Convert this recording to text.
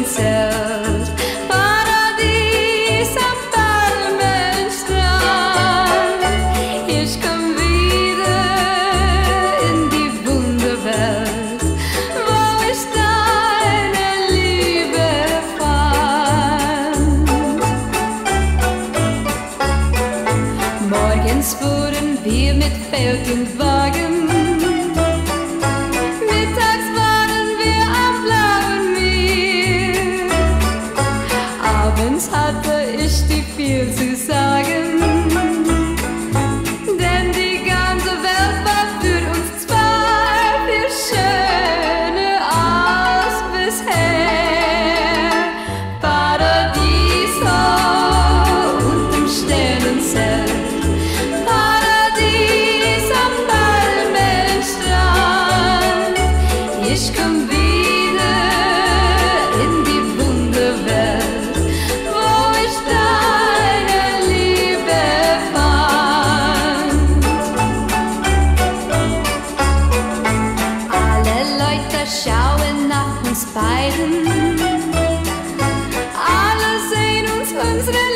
Zelt. Paradies am Palmenstrand. Ich komm wieder in die Wunderwelt, wo ich deine Liebe fand. Morgens fuhren wir mit Feld und Wagen. Mittags waren wir am blauen Meer. Abends hatte ich dir viel zu sagen, denn die ganze Welt war für uns zwei viel schöner als bisher. Paradies unterm Sternenzelt. Paradies am Palmenstrand. Ich komm wieder in die Wunderwelt, wo ich deine Liebe fand. Alle Leute schauen nach uns beiden. Alle sehen uns unsere